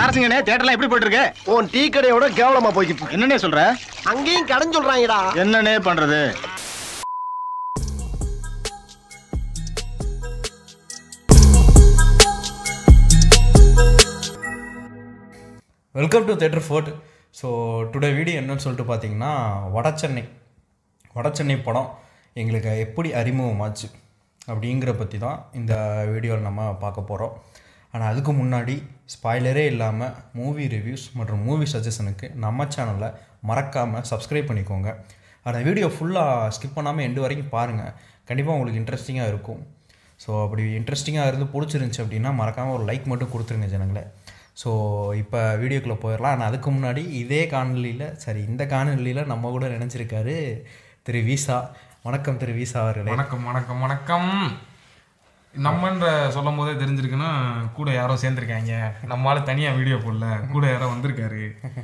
நாரசிங்கனே தியேட்டர்லாம் எப்படி போயிட்டு இருக்கு? உன் டீ கடையோட கேவலமா போய்கிட்டு இருக்கு. என்னன்னே சொல்ற? அங்கேயும் கடன் சொல்றாங்கடா. என்னன்னே பண்றது? Welcome to theatre fort. So today video என்னன்னு சொல்லிட்டு பார்த்தீங்கன்னா வடச்சென்னை படம் எங்களுக்கு எப்படி அறிமுகமாச்சு அப்படிங்கிற பற்றி தான் இந்த வீடியோவில் நம்ம பார்க்க போகிறோம். ஆனால் அதுக்கு முன்னாடி ஸ்பாய்லரே இல்லாமல் மூவி ரிவ்யூஸ் மற்றும் மூவி சஜஷனுக்கு நம்ம சேனலை மறக்காமல் சப்ஸ்கிரைப் பண்ணிக்கோங்க. அந்த வீடியோ ஃபுல்லாக ஸ்கிப் பண்ணாமல் எண்டு வரைக்கும் பாருங்கள், கண்டிப்பாக உங்களுக்கு இன்ட்ரெஸ்டிங்காக இருக்கும். ஸோ அப்படி இன்ட்ரெஸ்டிங்காக இருந்து பிடிச்சிருந்துச்சி அப்படின்னா மறக்காமல் ஒரு லைக் மட்டும் கொடுத்துருங்க ஜனங்களே. ஸோ இப்போ வீடியோக்குள்ளே போயிடலாம். ஆனால் அதுக்கு முன்னாடி இந்த காணொலியில் நம்ம கூட நினச்சிருக்காரு திரு வீசா. வணக்கம் திரு வீசா அவர்களே. வணக்கம் வணக்கம் வணக்கம். நம்மன்ற சொல்லும் போதே தெரிஞ்சிருக்குன்னா கூட யாரோ சேர்ந்துருக்காங்க. நம்மளால தனியாக வீடியோ போடல, கூட யாரோ வந்திருக்காரு.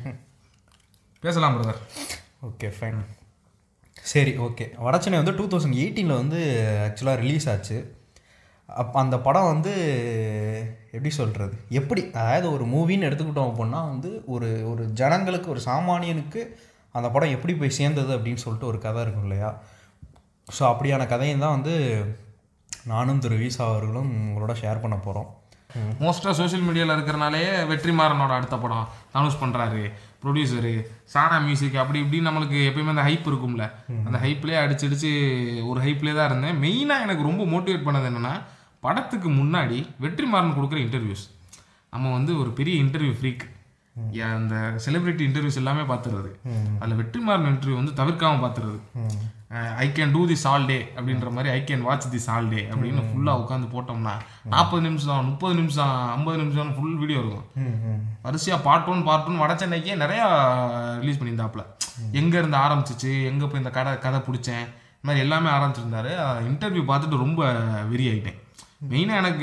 பேசலாம் பிரதர். ஓகே ஃபைன், சரி ஓகே. வடச்சென்னை வந்து 2018 வந்து ஆக்சுவலாக ரிலீஸ் ஆச்சு. அந்த படம் வந்து எப்படி சொல்கிறது, அதாவது ஒரு மூவின்னு எடுத்துக்கிட்டோம் அப்படின்னா வந்து ஒரு ஜனங்களுக்கு, ஒரு சாமானியனுக்கு அந்த படம் எப்படி போய் சேர்ந்தது அப்படின்னு சொல்லிட்டு ஒரு கதை இருக்கும் இல்லையா? ஸோ அப்படியான கதையும் தான் வந்து நானும் திரு வீசா அவர்களும் உங்களோட ஷேர் பண்ண போகிறோம். மோஸ்ட்டாக சோஷியல் மீடியாவில் இருக்கிறனாலே வெற்றிமாறனோட அடுத்த படம் தனுஷ் பண்ணுறாரு, ப்ரொடியூசரு, சானா மியூசிக், அப்படி இப்படின்னு நம்மளுக்கு எப்பயுமே அந்த ஹைப் இருக்கும்ல, அந்த ஹைப்லேயே அடிச்சு ஒரு ஹைப்லேயே தான் இருந்தேன். மெயினாக எனக்கு ரொம்ப மோட்டிவேட் பண்ணது என்னென்னா, படத்துக்கு முன்னாடி வெற்றிமாறன் கொடுக்குற இன்டர்வியூஸ். நம்ம வந்து ஒரு பெரிய இன்டர்வியூ ஃப்ரீக், அந்த செலிபிரிட்டி இன்டர்வியூஸ் எல்லாமே பார்த்துறது. அதில் வெற்றிமாறன் இன்டர்வியூ வந்து தவிர்க்காமல் பார்த்துறது. I can do this all day அப்படின்ற மாதிரி, I can watch this all day அப்படின்னு ஃபுல்லாக உட்காந்து போட்டோம்னா 40 நிமிஷம் 30 நிமிஷம் 50 நிமிஷம் ஃபுல் வீடியோ இருக்கும். வரிசையாக பார்ட் ஒன் வடச்சென்னைக்கே நிறையா ரிலீஸ் பண்ணியிருந்தாப்புல. எங்கேருந்து ஆரம்பிச்சிச்சு, எங்கே போய் இந்த கதை பிடிச்சேன், இந்த மாதிரி எல்லாமே ஆரம்பிச்சிருந்தாரு. இன்டர்வியூ பார்த்துட்டு ரொம்ப வெறி ஆகிட்டேன். மெயினாக எனக்கு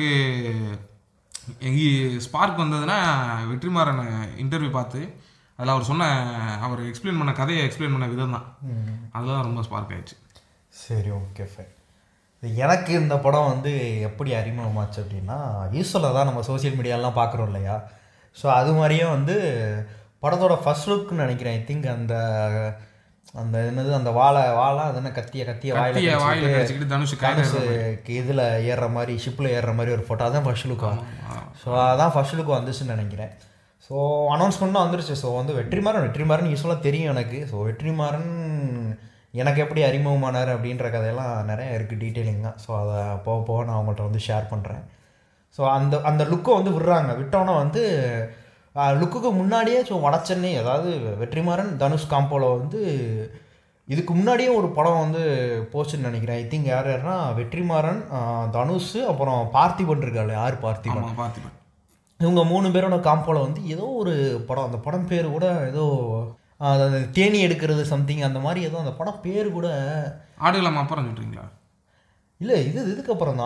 ஸ்பார்க் வந்ததுன்னா வெற்றிமாறன் இன்டர்வியூ பார்த்து அதில் அவர் எக்ஸ்பிளைன் பண்ண கதையை எக்ஸ்பிளைன் பண்ண விதம் தான், அதுதான் ரொம்ப ஸ்பார்க் ஆயிடுச்சு. சரி ஓகே ஃபைன். எனக்கு இந்த படம் வந்து எப்படி அறிமுகமாச்சு அப்படின்னா, யூஸ்வலாக தான் நம்ம சோசியல் மீடியாலாம் பார்க்குறோம் இல்லையா? ஸோ அது மாதிரியே வந்து படத்தோட ஃபர்ஸ்ட் லுக்னு நினைக்கிறேன். ஐ திங்க் அந்த என்னது அந்த வாழை அது என்ன கத்திய வாயில வச்சுக்கிட்டு தனுஷுக்கு இதில் ஏறுற மாதிரி, ஷிப்பில் ஏறுற மாதிரி ஒரு ஃபோட்டோ, அதான் ஃபர்ஸ்ட் லுக். ஸோ அதான் ஃபர்ஸ்ட் லுக் வந்துச்சுன்னு நினைக்கிறேன். ஸோ அனௌன்ஸ்மெண்ட்டும் வந்துருச்சு. ஸோ வந்து வெற்றிமாறன் யூஸ்வலாக தெரியும் எனக்கு. ஸோ வெற்றிமாறன் எனக்கு எப்படி அறிமுகமானார் அப்படின்ற கதையெல்லாம் நிறையா இருக்குது டீட்டெயிலிங்காக. ஸோ அதை போக நான் அவங்கள்ட்ட வந்து ஷேர் பண்ணுறேன். ஸோ அந்த லுக்கை வந்து விட்டோன்னா வந்து லுக்குக்கு முன்னாடியே ஸோ வடச்சென்னை, அதாவது வெற்றிமாறன் தனுஷ் காம்போவில் வந்து இதுக்கு முன்னாடியே ஒரு படம் வந்து போச்சுன்னு நினைக்கிறேன். ஐ திங்க் யாருன்னா வெற்றிமாறன், தனுஷ், அப்புறம் பார்த்திபன் இருக்காரு. யார் பார்த்திபன்? இவங்க 3 பேரோட காம்போவில் வந்து ஏதோ ஒரு படம், அந்த படம் பேர் கூட ஏதோ தேனி எடுக்கிறது சம்திங், அந்த மாதிரி ஏதோ அந்த படம் பேர் கூட ஆடுகளம் அப்புறம் சொல்கிறீங்களா? இல்லை, இதுக்கப்புறம்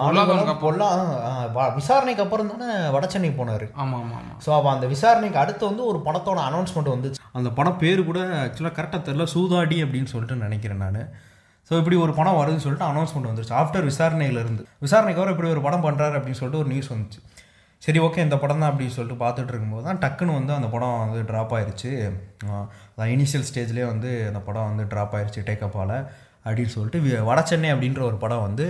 தான் விசாரணைக்கு அப்புறம் தானே வடச்சென்னை போனார். ஆமாம் ஆமாம். ஸோ அப்போ அந்த விசாரணைக்கு அடுத்து வந்து ஒரு படத்தோட அனௌன்ஸ்மெண்ட் வந்துச்சு. அந்த படம் பேர் கூட ஆக்சுவலாக கரெக்டாக தெரியல, சூதாடி அப்படின்னு சொல்லிட்டு நினைக்கிறேன் நான். ஸோ இப்படி ஒரு படம் வருதுன்னு சொல்லிட்டு அனௌன்ஸ்மெண்ட் வந்துருச்சு ஆஃப்டர் விசாரணைக்கு அப்புறம் இப்படி ஒரு படம் பண்ணுறாரு அப்படின்னு சொல்லிட்டு ஒரு நியூஸ் வந்துச்சு. சரி ஓகே, இந்த படம் தான் அப்படின்னு சொல்லிட்டு பார்த்துட்டு இருக்கும்போது தான் டக்குன்னு வந்து அந்த படம் வந்து ட்ராப் ஆயிடுச்சு. இனிஷியல் ஸ்டேஜ்லேயே வந்து அந்த படம் வந்து ட்ராப் ஆயிடுச்சு டேக்கப்பால் அப்படின்னு சொல்லிட்டு வடச்சென்னை அப்படின்ற ஒரு படம் வந்து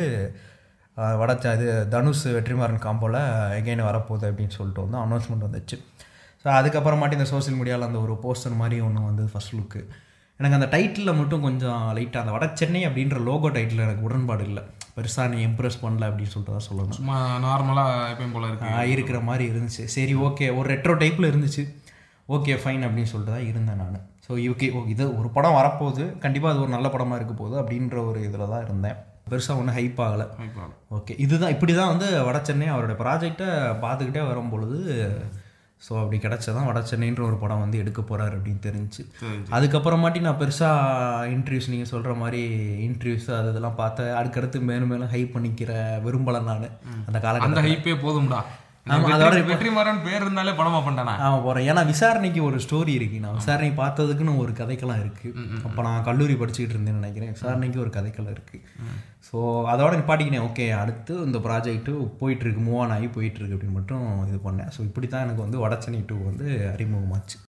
இது தனுஷ் வெற்றிமாறன் காம்போவில் எகைன் வரப்போகுது அப்படின்னு சொல்லிட்டு வந்து அனௌன்ஸ்மெண்ட் வந்துச்சு. ஸோ அதுக்கப்புறமாட்டி இந்த சோஷியல் மீடியாவில் அந்த ஒரு போஸ்டர் மாதிரி ஒன்று வந்து ஃபர்ஸ்ட் லுக்கு. எனக்கு அந்த டைட்டிலில் மட்டும் கொஞ்சம் லைட்டாக அந்த வடச்சென்னை அப்படின்ற லோகோ டைட்டில் எனக்கு உடன்பாடு இல்லை. பெருசாக நீ இம்ப்ரெஸ் பண்ணல அப்படின்னு சொல்லிட்டு தான் சொல்லணும். சும்மா நார்மலாக எப்பயும் போல இருக்கிற மாதிரி இருந்துச்சு. சரி ஓகே, ஒரு ரெட்ரோ டைப்பில் இருந்துச்சு. ஓகே ஃபைன் அப்படின்னு சொல்லிட்டு தான் இருந்தேன் நான். ஸோ ஓகே இது ஒரு படம் வரப்போகுது, கண்டிப்பாக அது ஒரு நல்ல படமாக இருக்க போகுது அப்படின்ற ஒரு இதில் தான் இருந்தேன். பெருசாக ஒன்றும் ஹைப் ஆகலை. ஓகே, இப்படி தான் வந்து வடச்சென்னை அவரோட ப்ராஜெக்டை பார்த்துக்கிட்டே வரும்பொழுது ஸோ அப்படி கிடச்சதான் வடச்சென்னைன்ற ஒரு படம் வந்து எடுக்க போகிறாரு அப்படின்னு தெரிஞ்சு. அதுக்கப்புறமாட்டி நான் பெருசாக இன்டர்வியூஸ், நீங்கள் சொல்கிற மாதிரி இன்டர்வியூஸ் இதெல்லாம் பார்த்து அடுக்கடுத்து மேலும் ஹைப் பண்ணிக்கிற விரும்பலை நான். அந்த காலகட்டம் ஹைப்பே போதும்டா. அதோட வெற்றிமாறன் பேர் இருந்தாலே படமா பண்ணிட்டானா? ஆமாம் போகிறேன். ஏன்னா விசாரணைக்கு ஒரு ஸ்டோரி இருக்குது. நான் விசாரணை பார்த்ததுக்குன்னு ஒரு கதைக்கெல்லாம் இருக்குது. அப்போ நான் கல்லூரி படிச்சுக்கிட்டு இருந்தேன்னு நினைக்கிறேன். விசாரணைக்கு ஒரு கதைக்கெல்லாம் இருக்குது. ஸோ அதோட நிப்பாட்டிக்கினேன். ஓகே, அடுத்து இந்த ப்ராஜெக்ட்டு போயிட்டுருக்கு, மூவ் ஆன் ஆகி போயிட்டுருக்கு அப்படின்னு மட்டும் இது பண்ணேன். ஸோ இப்படி தான் எனக்கு வந்து வடச்சென்னை 2 வந்து அறிமுகமாச்சு.